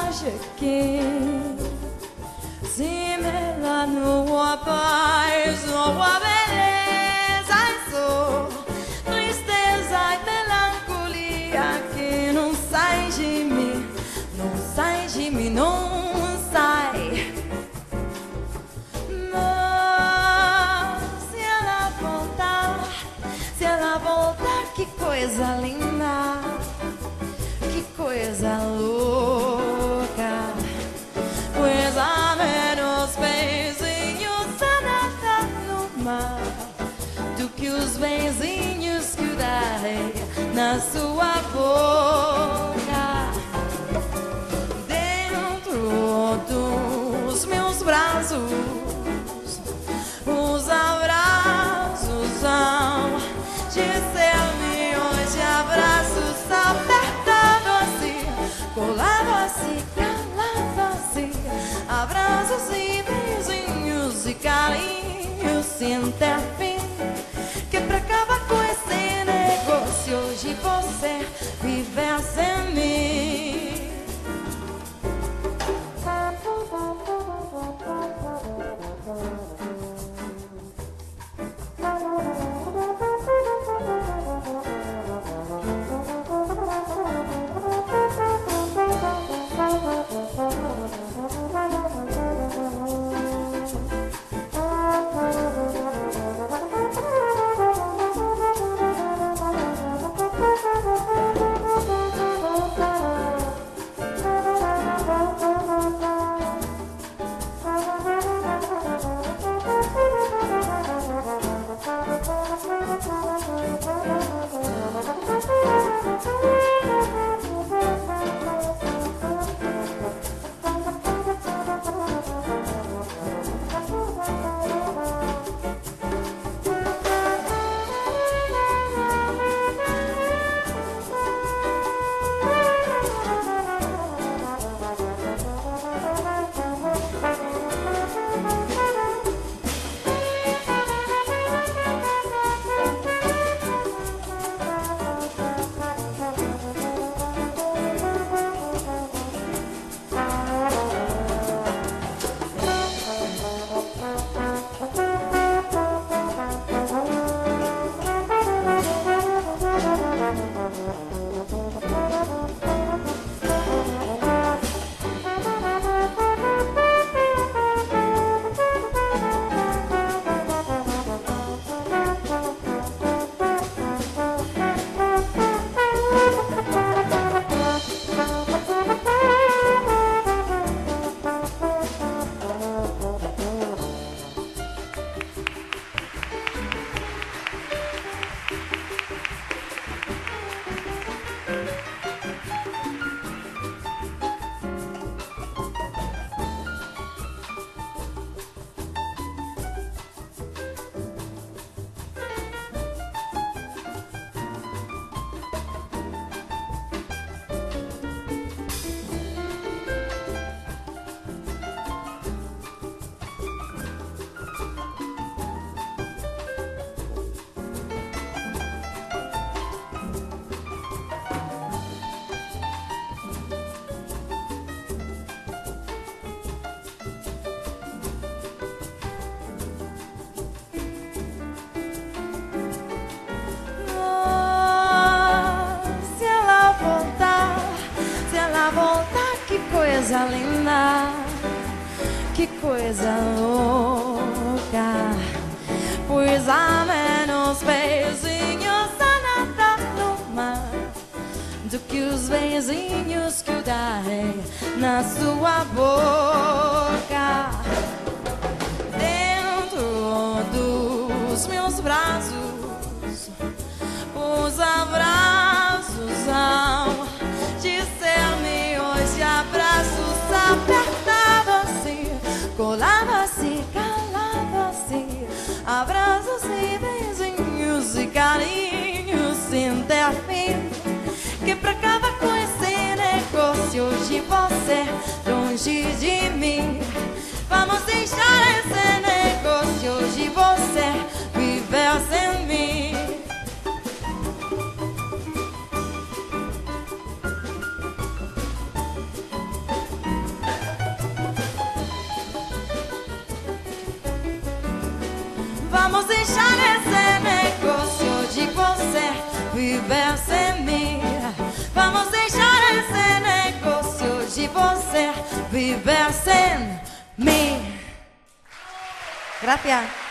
que se me dá nua paz, nua beleza e sou tristeza e melancolia que não sai de mim, não sai de mim, não sai. Mas se ela voltar, que coisa linda, que coisa louca, pois há menos beijinhos a nadar no mar do que os beijinhos que eu darei na sua boca. Dentro dos meus braços, os abraços são de ser milhões de abraços apertados assim, colado assim, calado assim, abraços e beijinhos e carinhos sem ter fim, que pra acabar com esse negócio hoje você viver sem mim. Que coisa linda, que coisa louca, pois há menos beijinhos a nadar no mar do que os beijinhos que eu darei na sua boca. Dentro dos meus braços, os abraços são de ser milhões de abraços apertados assim, colado assim, calado assim, abraços e beijinhos e carinhos sem ter fim, que pra acabar com esse negócio hoje você longe de mim. Vamos deixar esse negócio hoje você viver sem mim. Vamos deixar esse negócio de você viver sem mim. Vamos deixar esse negócio de você viver sem mim. Gracias.